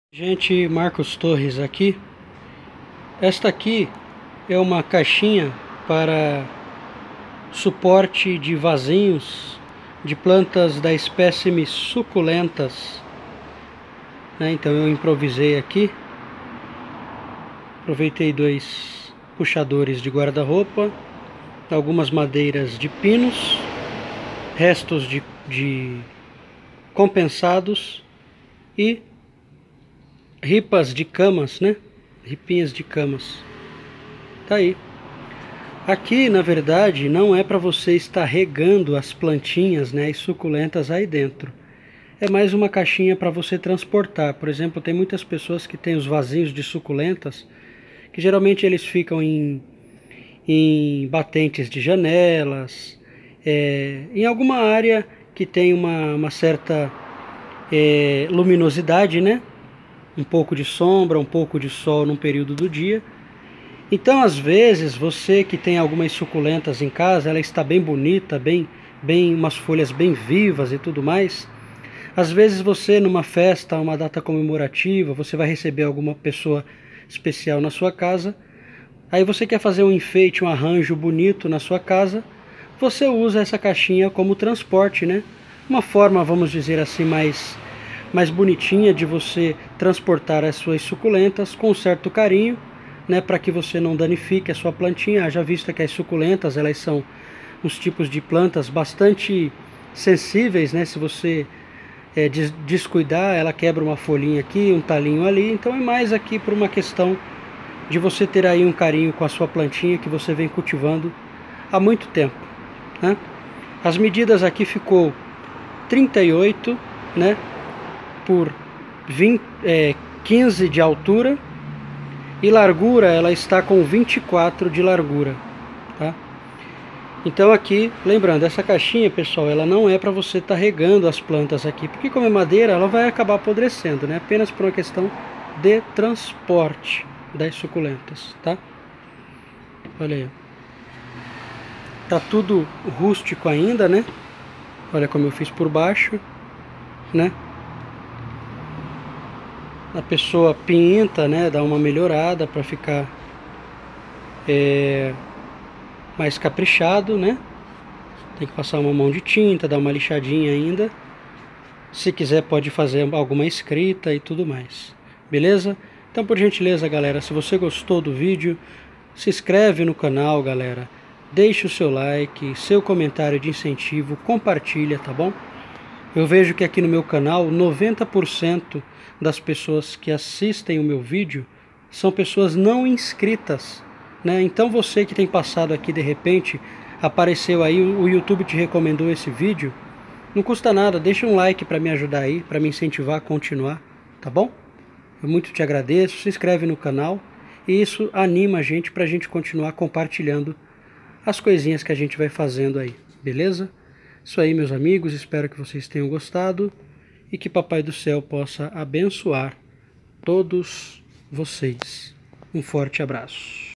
Gente, Marcos Torres aqui. Esta aqui é uma caixinha para suporte de vasinhos de plantas da espécime suculentas, né? Então eu improvisei aqui, aproveitei 2 puxadores de guarda-roupa, algumas madeiras de pinos, restos de compensados e ripas de camas, né? Ripinhas de camas. Tá aí. Aqui, na verdade, não é para você estar regando as plantinhas, né, as suculentas aí dentro. É mais uma caixinha para você transportar. Por exemplo, tem muitas pessoas que têm os vasinhos de suculentas, que geralmente eles ficam em batentes de janelas, em alguma área que tem uma certa luminosidade, né? Um pouco de sombra, um pouco de sol num período do dia. Então, às vezes, você que tem algumas suculentas em casa, ela está bem bonita, bem umas folhas bem vivas e tudo mais. Às vezes você, numa festa, uma data comemorativa, você vai receber alguma pessoa especial na sua casa. Aí você quer fazer um enfeite, um arranjo bonito na sua casa, você usa essa caixinha como transporte, né? Uma forma, vamos dizer assim, mais bonitinha de você transportar as suas suculentas com certo carinho, né, para que você não danifique a sua plantinha. Haja vista que as suculentas, elas são uns tipos de plantas bastante sensíveis, né? Se você descuidar, ela quebra uma folhinha aqui, um talinho ali. Então é mais aqui por uma questão de você ter aí um carinho com a sua plantinha que você vem cultivando há muito tempo, né? As medidas aqui ficou 38, né, por 15 de altura, e largura ela está com 24 de largura, tá? Então aqui, lembrando, essa caixinha, pessoal, ela não é para você estar regando as plantas aqui, porque como é madeira, ela vai acabar apodrecendo, né? Apenas por uma questão de transporte das suculentas, tá? Olha aí. Tá tudo rústico ainda, né? Olha como eu fiz por baixo, né? A pessoa pinta, né? Dá uma melhorada para ficar mais caprichado, né? Tem que passar uma mão de tinta, dar uma lixadinha ainda. Se quiser pode fazer alguma escrita e tudo mais. Beleza? Então, por gentileza, galera, se você gostou do vídeo, se inscreve no canal, galera. Deixe o seu like, seu comentário de incentivo, compartilha, tá bom? Eu vejo que aqui no meu canal, 90% das pessoas que assistem o meu vídeo são pessoas não inscritas, né? Então você que tem passado aqui de repente, apareceu aí, o YouTube te recomendou esse vídeo, não custa nada, deixa um like para me ajudar aí, para me incentivar a continuar, tá bom? Eu muito te agradeço, se inscreve no canal, e isso anima a gente para a gente continuar compartilhando as coisinhas que a gente vai fazendo aí, beleza? Isso aí, meus amigos, espero que vocês tenham gostado e que Papai do Céu possa abençoar todos vocês. Um forte abraço.